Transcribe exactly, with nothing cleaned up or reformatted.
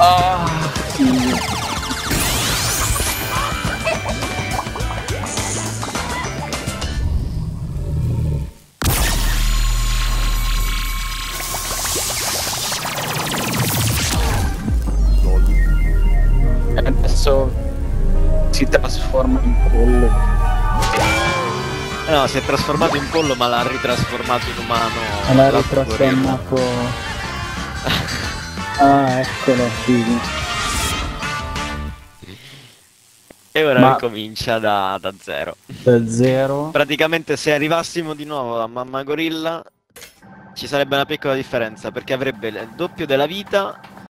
Ah, sì. E adesso si trasforma in pollo. No, si è trasformato in pollo ma l'ha ritrasformato in umano. L'ha l'altro gorilla. ritrasformato. Ah, eccolo, sì. E ora Ma ricomincia da, da zero. da zero. Praticamente se arrivassimo di nuovo a Mamma Gorilla ci sarebbe una piccola differenza perché avrebbe il doppio della vita